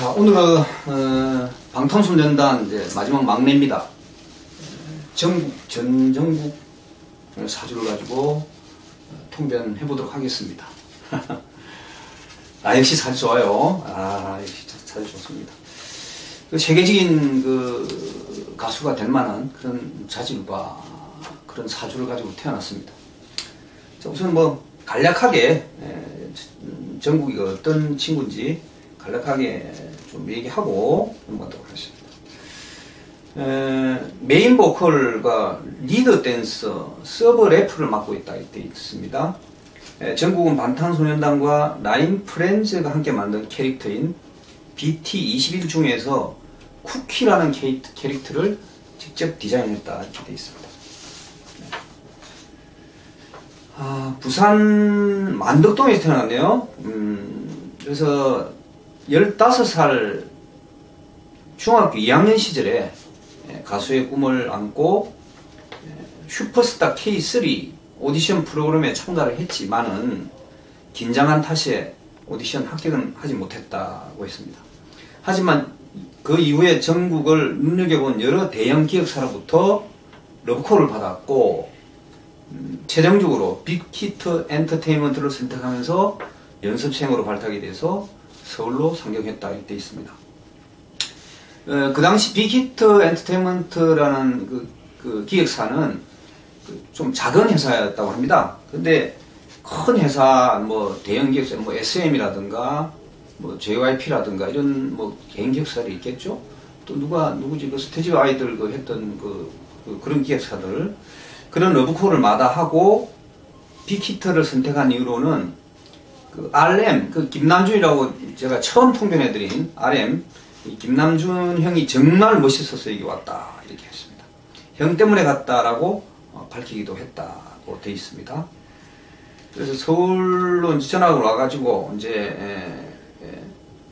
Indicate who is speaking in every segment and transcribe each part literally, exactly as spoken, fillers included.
Speaker 1: 자, 오늘은 어, 방탄소년단 이제 마지막 막내입니다. 전국 전 전국 사주를 가지고 통변해 보도록 하겠습니다. 아, 역시 사주 좋아요. 아, 역시 사주 좋습니다. 그 세계적인 그 가수가 될 만한 그런 자질과 그런 사주를 가지고 태어났습니다. 자, 우선 뭐 간략하게 전국이 어떤 친구인지 간략하게 좀 얘기하고 넘어가도록 하겠습니다. 에, 메인 보컬과 리더 댄서, 서브 래프를 맡고 있다 되어 있습니다. 에, 전국은 방탄소년단과 나인 프렌즈가 함께 만든 캐릭터인 비티 이십일 중에서 쿠키라는 캐릭터, 캐릭터를 직접 디자인했다 이렇게 되어 있습니다. 네. 아, 부산 만덕동에서 태어났네요. 음, 그래서 열다섯 살 중학교 이 학년 시절에 가수의 꿈을 안고 슈퍼스타 케이 쓰리 오디션 프로그램에 참가를 했지만은 긴장한 탓에 오디션 합격은 하지 못했다고 했습니다. 하지만 그 이후에 전국을 눈여겨본 여러 대형 기획사로부터 러브콜을 받았고 음, 최종적으로 빅히트 엔터테인먼트를 선택하면서 연습생으로 발탁이 돼서 서울로 상경했다 이렇게 있습니다. 어, 그 당시 빅히트 엔터테인먼트라는 그, 그 기획사는 그 좀 작은 회사였다고 합니다. 근데 큰 회사, 뭐 대형 기획사, 뭐 에스엠이라든가 뭐 제이와이피라든가 이런 뭐 개인 기획사들이 있겠죠. 또 누가 누구지 그 스테지오 아이들 그 했던 그, 그 그런 기획사들 그런 러브콜을 마다하고 빅히트를 선택한 이유로는 그 알엠, 그 김남준이라고 제가 처음 통변해드린 알엠, 이 김남준 형이 정말 멋있어서 여기 왔다 이렇게 했습니다. 형 때문에 갔다라고 어, 밝히기도 했다고 되어 있습니다. 그래서 서울로 전학을 와가지고 이제 에, 에,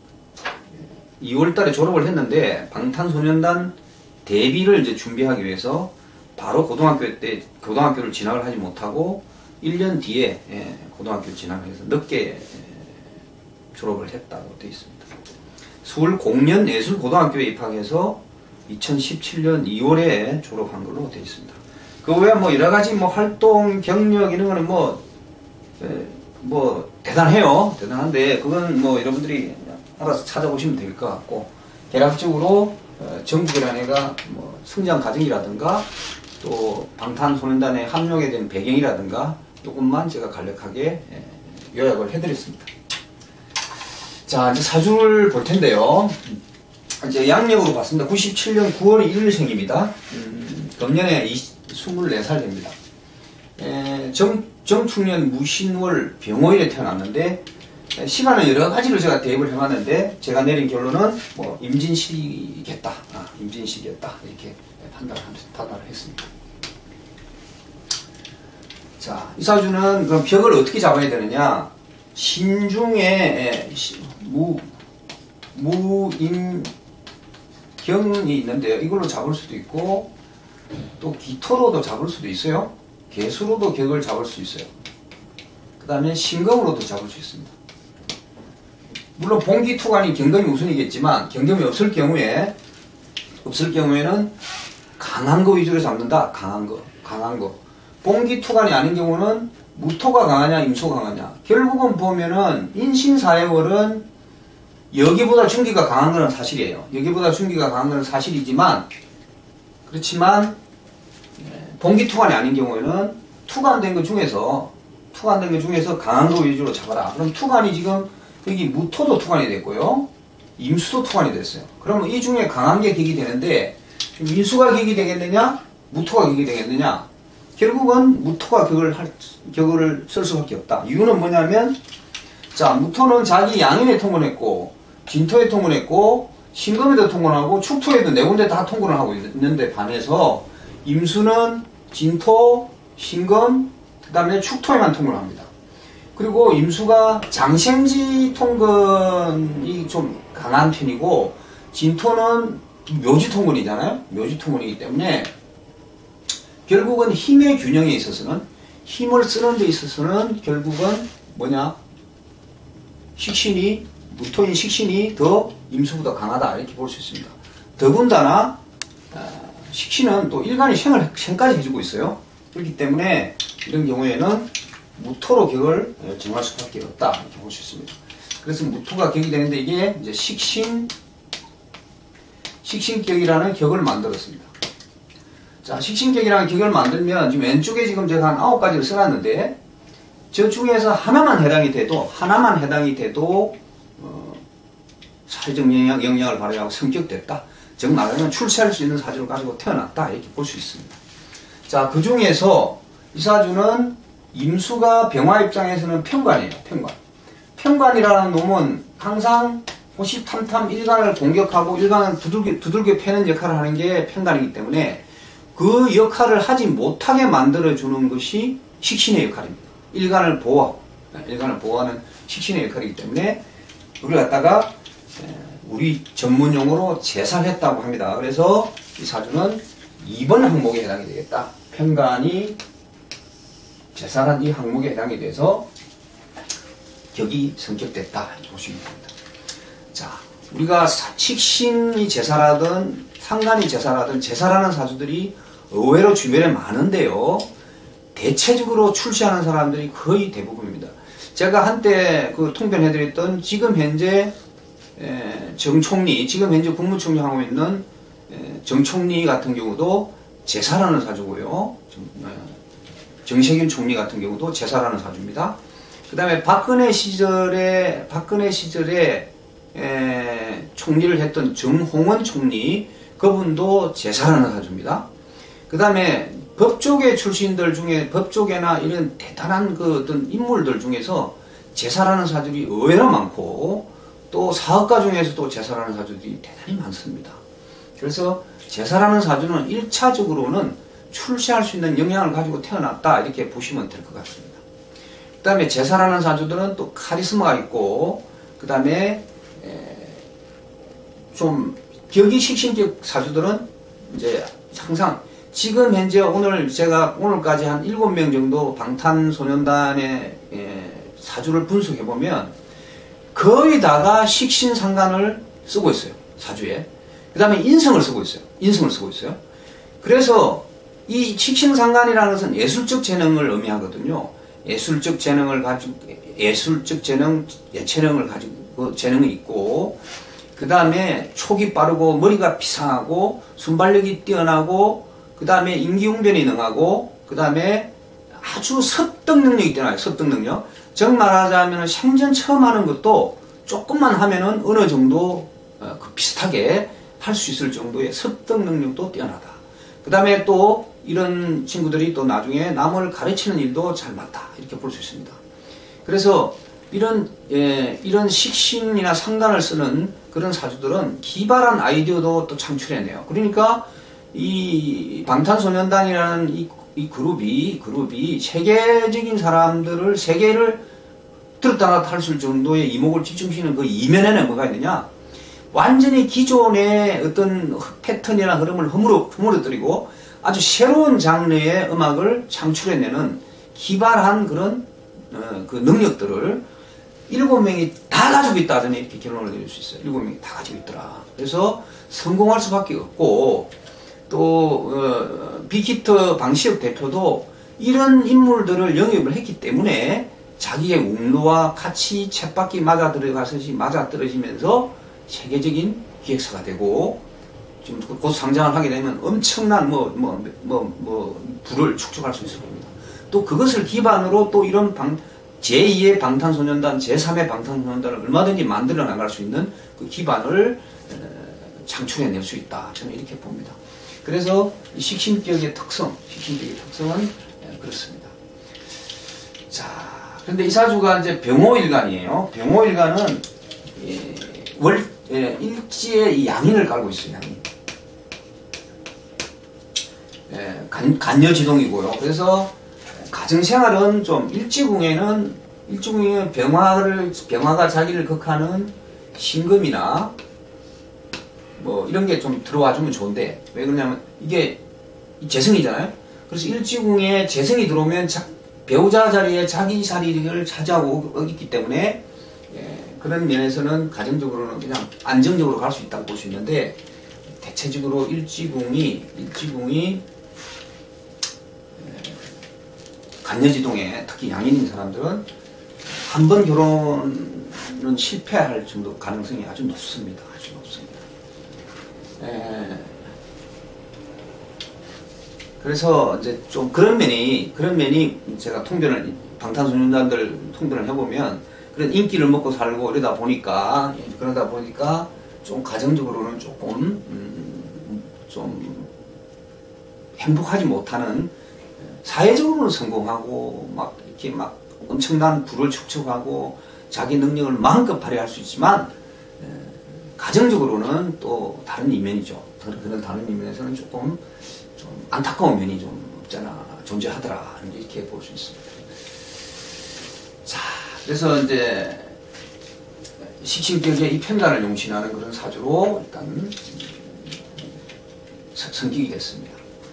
Speaker 1: 이월달에 졸업을 했는데 방탄소년단 데뷔를 이제 준비하기 위해서 바로 고등학교 때 고등학교를 진학을 하지 못하고 일 년 뒤에 예, 고등학교 진학을 해서 늦게 예, 졸업을 했다고 되어 있습니다. 서울 공연예술고등학교에 입학해서 이천십칠 년 이월에 졸업한 걸로 되어 있습니다. 그 외에 뭐 여러 가지 뭐 활동 경력 이런 거는 뭐, 예, 뭐 대단해요. 대단한데 그건 뭐 여러분들이 알아서 찾아보시면 될 것 같고 대략적으로 어, 전국이라는 애가 뭐 성장 과정이라든가 또 방탄소년단에 합류하게 된 배경이라든가 조금만 제가 간략하게 요약을 해드렸습니다. 자, 이제 사주를 볼 텐데요. 이제 양력으로 봤습니다. 구십칠 년 구월 일일생입니다. 음, 금년에 이십사 살 됩니다. 에, 정, 정축년 무신월 병호일에 태어났는데 에, 시간은 여러 가지로 제가 대입을 해봤는데 제가 내린 결론은 뭐 임진시기겠다, 아, 임진시기였다 이렇게 판단을, 판단을 했습니다. 자, 이 사주는 그럼 벽을 어떻게 잡아야 되느냐? 신중에 무, 무임경이 있는데요. 이걸로 잡을 수도 있고 또 기토로도 잡을 수도 있어요. 개수로도 격을 잡을 수 있어요. 그 다음에 신금으로도 잡을 수 있습니다. 물론 봉기투간이 경금이 우선이겠지만 경금이 없을 경우에 없을 경우에는 강한 거 위주로 잡는다. 강한 거, 강한 거. 봉기투간이 아닌 경우는 무토가 강하냐, 임수가 강하냐. 결국은 보면은 인신사회월은 여기보다 중기가 강한 것은 사실이에요. 여기보다 중기가 강한 것은 사실이지만 그렇지만 봉기투간이 아닌 경우에는 투간된 것 중에서 투간된 것 중에서 강한 거 위주로 잡아라. 그럼 투간이 지금 여기 무토도 투간이 됐고요. 임수도 투간이 됐어요. 그러면 이 중에 강한 게 격이 되는데 임수가 격이 되겠느냐? 무토가 격이 되겠느냐? 결국은 무토가 격을, 할, 격을 쓸 수밖에 없다. 이유는 뭐냐면 자, 무토는 자기 양인에 통근했고 진토에 통근했고 신금에도 통근하고 축토에도 네 군데 다 통근을 하고 있는데 반해서 임수는 진토, 신금, 그 다음에 축토에만 통근을 합니다. 그리고 임수가 장생지 통근이 좀 강한 편이고 진토는 묘지 통근이잖아요. 묘지 통근이기 때문에 결국은 힘의 균형에 있어서는 힘을 쓰는 데 있어서는 결국은 뭐냐 식신이 무토인 식신이 더 임수보다 강하다 이렇게 볼 수 있습니다. 더군다나 어, 식신은 또 일간이 생을 생까지 해주고 있어요. 그렇기 때문에 이런 경우에는 무토로 격을 정할 수밖에 없다 이렇게 볼 수 있습니다. 그래서 무토가 격이 되는데 이게 이제 식신 식신격이라는 격을 만들었습니다. 자, 식신격이라는 격을 만들면 지금 왼쪽에 지금 제가 한 아홉 가지를 써놨는데 저 중에서 하나만 해당이 돼도 하나만 해당이 돼도 어, 사회적 영향, 영향을 발휘하고 성격됐다. 즉 말하면 출세할 수 있는 사주를 가지고 태어났다 이렇게 볼 수 있습니다. 자, 그 중에서 이 사주는 임수가 병화 입장에서는 편관이에요. 편관. 편관이라는 놈은 항상 호시탐탐 일간을 공격하고 일간을 두들겨, 두들겨 패는 역할을 하는 게 편관이기 때문에 그 역할을 하지 못하게 만들어주는 것이 식신의 역할입니다. 일간을 보호하고, 일간을 보호하는 식신의 역할이기 때문에 그걸 갖다가 우리 전문용어로 제살했다고 합니다. 그래서 이 사주는 이 번 항목에 해당이 되겠다. 편관이 제살한 이 항목에 해당이 돼서 격이 성격됐다 이렇게 보시면 됩니다. 자, 우리가 식신이 제살하든 상간이 제살하든 제살하는 사주들이 의외로 주변에 많은데요. 대체적으로 출시하는 사람들이 거의 대부분입니다. 제가 한때 그 통변해드렸던 지금 현재 정총리, 지금 현재 국무총리 하고 있는 정총리 같은 경우도 제살하는 사주고요. 정세균 총리 같은 경우도 제살하는 사주입니다. 그 다음에 박근혜 시절에, 박근혜 시절에 에, 총리를 했던 정홍원 총리, 그분도 제살하는 사주입니다. 그 다음에 법조계 출신들 중에, 법조계나 이런 대단한 그 어떤 인물들 중에서 제살하는 사주들이 의외로 많고, 또 사업가 중에서도 제살하는 사주들이 대단히 많습니다. 그래서 제살하는 사주는 일 차적으로는 출세할 수 있는 영향을 가지고 태어났다 이렇게 보시면 될 것 같습니다. 그 다음에 제살하는 사주들은 또 카리스마가 있고, 그 다음에 좀 격이 식신격 사주들은 이제 항상 지금 현재 오늘 제가 오늘까지 한 일곱 명 정도 방탄소년단의 사주를 분석해 보면 거의 다가 식신상간을 쓰고 있어요. 사주에. 그 다음에 인성을 쓰고 있어요. 인성을 쓰고 있어요. 그래서 이 식신상간이라는 것은 예술적 재능을 의미하거든요. 예술적 재능을 가지고, 예술적 재능, 예체능을 가지고, 재능이 있고, 그 다음에 촉이 빠르고, 머리가 비상하고, 순발력이 뛰어나고, 그 다음에 임기응변이 능하고, 그 다음에 아주 습득 능력이 뛰어나요. 습득 능력. 즉 말하자면 생전 처음 하는 것도 조금만 하면은 어느 정도 어, 그 비슷하게 할 수 있을 정도의 습득 능력도 뛰어나다. 그 다음에 또 이런 친구들이 또 나중에 남을 가르치는 일도 잘 맞다. 이렇게 볼 수 있습니다. 그래서 이런, 예, 이런 식신이나 상간을 쓰는 그런 사주들은 기발한 아이디어도 또 창출해내요. 그러니까 이 방탄소년단이라는 이, 이 그룹이, 그룹이 세계적인 사람들을, 세계를 들었다 놨다 할 수 있을 정도의 이목을 집중시키는 그 이면에는 뭐가 있느냐? 완전히 기존의 어떤 패턴이나 흐름을 허물어, 허물어뜨리고 아주 새로운 장르의 음악을 창출해내는 기발한 그런 어, 그 능력들을 일곱 명이 다 가지고 있다. 저는 이렇게 결론을 내릴 수 있어요. 일곱 명이 다 가지고 있더라. 그래서 성공할 수밖에 없고 또 어, 빅히터 방시혁 대표도 이런 인물들을 영입을 했기 때문에 자기의 운로와 같이 쳇바퀴 맞아 들어가듯이 맞아 떨어지면서 세계적인 기획사가 되고 지금 곧 상장을 하게 되면 엄청난 뭐, 뭐, 뭐, 뭐, 부를 축적할 수 있을 겁니다. 또 그것을 기반으로 또 이런 방, 제이의 방탄소년단, 제삼의 방탄소년단을 얼마든지 만들어 나갈 수 있는 그 기반을 창출해낼 수 있다. 저는 이렇게 봅니다. 그래서 이 식신격의 특성, 식신격의 특성은 그렇습니다. 자, 그런데 이 사주가 이제 병호일간이에요. 병호일간은 예, 월, 예, 일지에 이 양인을 깔고 있어요. 양인. 예, 간, 간여지동이고요. 그래서 가정생활은 좀 일지궁에는 일지궁에는 병화를 병화가 자기를 극하는 신금이나 뭐 이런 게 좀 들어와 주면 좋은데 왜 그러냐면 이게 재성이잖아요. 그래서 일지궁에 재성이 들어오면 자, 배우자 자리에 자기 자리를 차지하고 있기 때문에 예, 그런 면에서는 가정적으로는 그냥 안정적으로 갈 수 있다고 볼 수 있는데, 대체적으로 일지궁이 일지궁이 간여지동에 특히 양인인 사람들은 한 번 결혼은 실패할 정도 가능성이 아주 높습니다. 아주 높습니다. 에, 그래서 이제 좀 그런 면이 그런 면이 제가 통변을 방탄소년단들 통변을 해보면 그런 인기를 먹고 살고 이러다 보니까 그러다 보니까 좀 가정적으로는 조금 음, 좀 행복하지 못하는, 사회적으로는 성공하고 막 이렇게 막 엄청난 부를 축적하고 자기 능력을 마음껏 발휘할 수 있지만 에, 가정적으로는 또 다른 이면이죠. 그런 다른 이면에서는 조금 좀 안타까운 면이 좀 없잖아 존재하더라 이렇게 볼 수 있습니다. 자, 그래서 이제 식신격의 이 편단을 용신하는 그런 사주로 일단 성격이 됐습니다.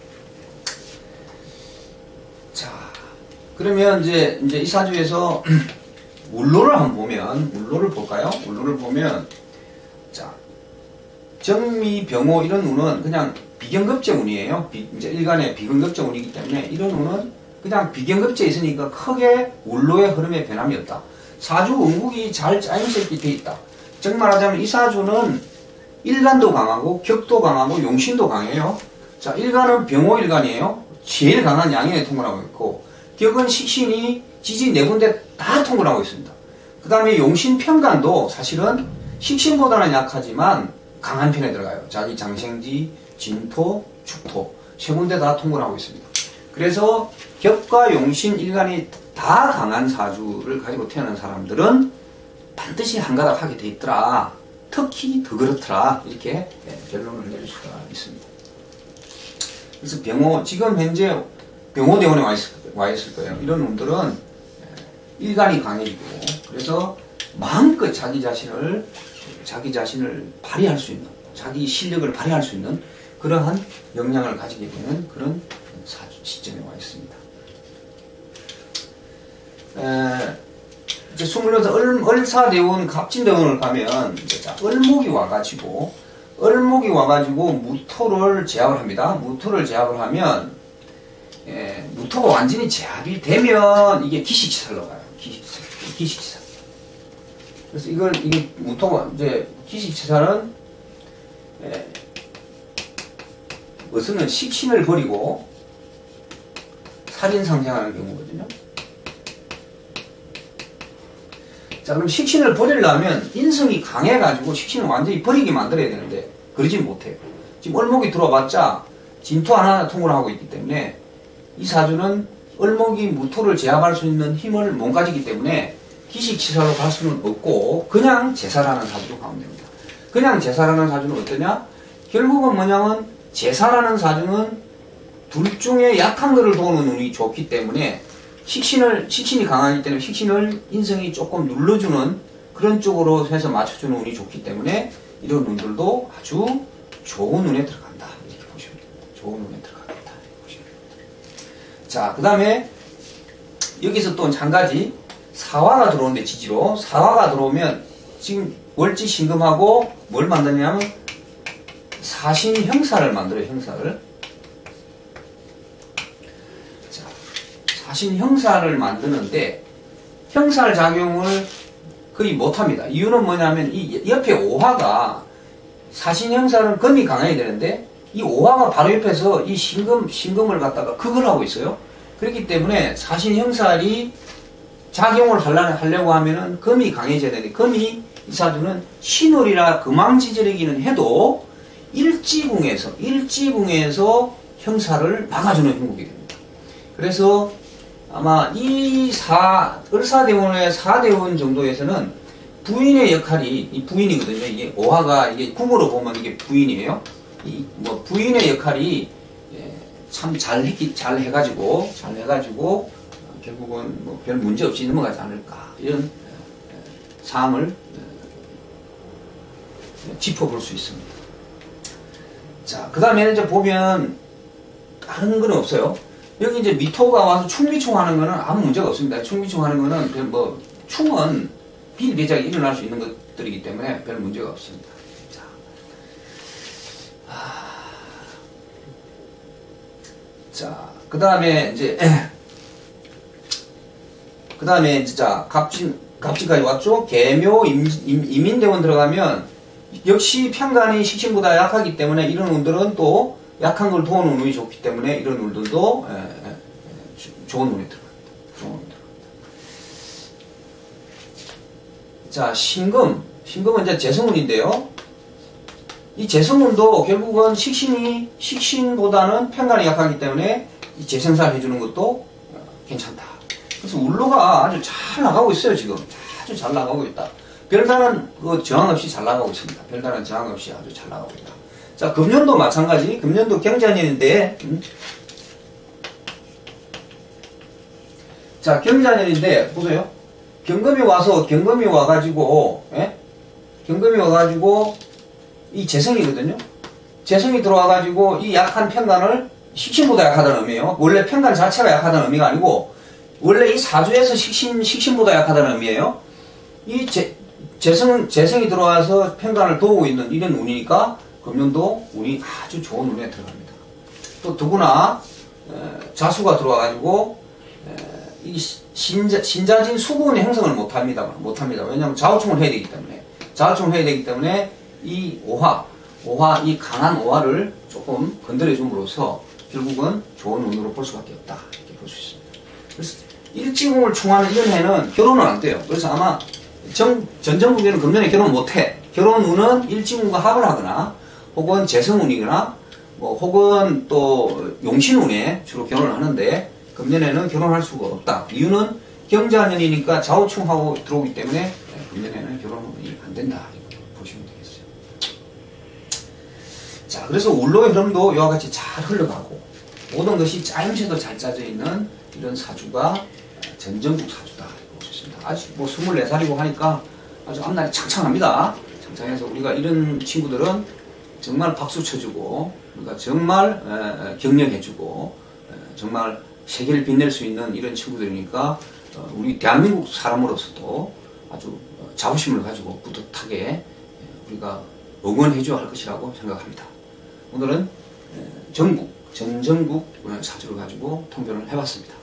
Speaker 1: 자, 그러면 이제 이제 이 사주에서 울로를 한번 보면, 울로를 볼까요? 울로를 보면, 자, 정미, 병호 이런 운은 그냥 비경급제 운이에요. 비, 이제 일간의 비경급제 운이기 때문에 이런 운은 그냥 비경급제에 있으니까 크게 울로의 흐름에 변함이 없다. 사주 운국이 잘 짜임새 있게 돼 있다. 즉 말하자면 이 사주는 일간도 강하고 격도 강하고 용신도 강해요. 자, 일간은 병호 일간이에요. 제일 강한 양인에 통근하고 있고, 격은 식신이 지지 네 군데 다 통근하고 있습니다. 그 다음에 용신 편간도 사실은 식신보다는 약하지만 강한 편에 들어가요. 자기 장생지, 진토, 축토 세 군데 다 통근하고 있습니다. 그래서 격과 용신 일간이 다 강한 사주를 가지고 태어난 사람들은 반드시 한가닥 하게 돼 있더라. 특히 더 그렇더라. 이렇게 결론을 내릴 수가 있습니다. 그래서 병호, 지금 현재 병호대원에 와, 있을, 와 있을 거예요. 이런 놈들은 일간이 강해지고, 그래서 마음껏 자기 자신을, 자기 자신을 발휘할 수 있는, 자기 실력을 발휘할 수 있는 그러한 역량을 가지게 되는 그런 사주 시점에 와 있습니다. 에, 이제 스물여섯 얼, 얼사대운, 갑진대운을 가면, 이제 자, 을목이 와가지고, 을목이 와가지고 무토를 제압을 합니다. 무토를 제압을 하면, 에, 무토가 완전히 제압이 되면 이게 기식치살로 가요. 기식치살. 기식치살. 그래서 이걸, 이게 무토가, 이제 기식치살은, 에, 우선은 식신을 버리고 살인상생하는 경우거든요. 자, 그럼 식신을 버리려면 인성이 강해가지고 식신을 완전히 버리게 만들어야 되는데 그러지 못해요. 지금 을목이 들어와봤자 진토 하나 통을 하고 있기 때문에 이 사주는 을목이 무토를 제압할 수 있는 힘을 못 가지기 때문에 기식치사로 갈 수는 없고 그냥 제사라는 사주로 가면 됩니다. 그냥 제사라는 사주는 어떠냐? 결국은 뭐냐면 제사라는 사주는 둘 중에 약한 것을 도우는 운이 좋기 때문에 식신을, 식신이 강하기 때문에 식신을 인성이 조금 눌러주는 그런 쪽으로 해서 맞춰주는 운이 좋기 때문에 이런 운들도 아주 좋은 운에 들어간다. 이렇게 보시면 됩니다. 좋은 운에 들어간다. 이렇게 보시면 됩니다. 자, 그 다음에 여기서 또 한 가지 사화가 들어오는데 지지로 사화가 들어오면 지금 월지 신금하고 뭘 만드냐면 사신 형사를 만들어요. 형사를. 자, 사신 형사를 만드는데 형살 작용을 거의 못합니다. 이유는 뭐냐면 이 옆에 오화가 사신 형사는 금이 강해야 되는데 이 오화가 바로 옆에서 이 신금, 신금을 갖다가 극을 하고 있어요. 그렇기 때문에 사신 형살이 작용을 하려고 하면은 금이 강해져야 되는데 금이 이 사주는 신월이라 금왕지절이기는 해도 일지궁에서 일지궁에서 형사를 막아주는 형국이 됩니다. 그래서 아마 이 사, 을사대운의 사대운 정도에서는 부인의 역할이, 이 부인이거든요. 이게 오화가, 이게 궁으로 보면 이게 부인이에요. 이, 뭐, 부인의 역할이 예, 참 잘 했기, 잘 해가지고, 잘 해가지고, 어, 결국은 뭐 별 문제 없이 넘어가지 않을까. 이런 어, 사항을 어, 짚어볼 수 있습니다. 자, 그 다음에 이제 보면, 다른 건 없어요. 여기 이제 미토가 와서 충미충 하는 거는 아무 문제가 없습니다. 충미충 하는 거는 뭐 충은 비일비재하게 일어날 수 있는 것들이기 때문에 별 문제가 없습니다. 자, 자, 그 다음에 이제 그 다음에 진짜 갑진 갑진까지 왔죠. 계묘 임, 임, 이민대원 들어가면 역시 편간이 식신보다 약하기 때문에 이런 운들은 또 약한 걸 도우는 운이 좋기 때문에 이런 운들도 에, 에, 에, 좋은 운이 들어갑니다. 좋은 운이 들어갑니다. 자, 신금. 신금은 이제 재성운인데요. 이 재성운도 결국은 식신이, 식신보다는 편간이 약하기 때문에 이 재생살 해주는 것도 괜찮다. 그래서 울로가 아주 잘 나가고 있어요, 지금. 아주 잘 나가고 있다. 별다른 그 저항 없이 잘 나가고 있습니다. 별다른 저항 없이 아주 잘 나가고 있다. 자, 금년도 마찬가지. 금년도 경자년인데, 음. 자, 경자년인데, 보세요. 경금이 와서, 경금이 와가지고, 예? 경금이 와가지고, 이 재성이거든요. 재성이 들어와가지고, 이 약한 편간을 식신보다 약하다는 의미예요. 원래 편간 자체가 약하다는 의미가 아니고, 원래 이 사주에서 식신, 식신보다 약하다는 의미예요. 이 재, 재성, 재성이 들어와서 편간을 도우고 있는 이런 운이니까, 금년도 운이 아주 좋은 운에 들어갑니다. 또 더구나, 에, 자수가 들어와가지고, 에, 이 신자, 신자진 수군의 행성을 못합니다. 못합니다. 왜냐하면 좌우총을 해야 되기 때문에. 좌우총을 해야 되기 때문에 이 오화, 오화, 이 강한 오화를 조금 건드려줌으로써 결국은 좋은 운으로 볼 수밖에 없다. 이렇게 볼 수 있습니다. 그래서 일지공을 충하는 이런 해는 결혼은 안 돼요. 그래서 아마 정, 전정국에는 금년에 결혼 못해. 결혼 운은 일지공과 합을 하거나 혹은 재성운이거나 뭐 혹은 또 용신운에 주로 결혼을 하는데 금년에는 결혼할 수가 없다. 이유는 경자년이니까 좌우충하고 들어오기 때문에 금년에는 결혼이 안 된다. 이렇게 보시면 되겠어요. 자, 그래서 울로의 흐름도 이와 같이 잘 흘러가고 모든 것이 짜임새도 잘 짜져 있는 이런 사주가 전정국 사주다. 이렇게 볼 수 있습니다. 아직 뭐 스물네 살이고 하니까 아주 앞날이 창창합니다. 창창해서 우리가 이런 친구들은 정말 박수 쳐주고 우리가 정말 에, 격려해주고 에, 정말 세계를 빛낼 수 있는 이런 친구들이니까 어, 우리 대한민국 사람으로서도 아주 자부심을 가지고 뿌듯하게 우리가 응원해줘야 할 것이라고 생각합니다. 오늘은 전국, 전전국 사주를 가지고 통변을 해봤습니다.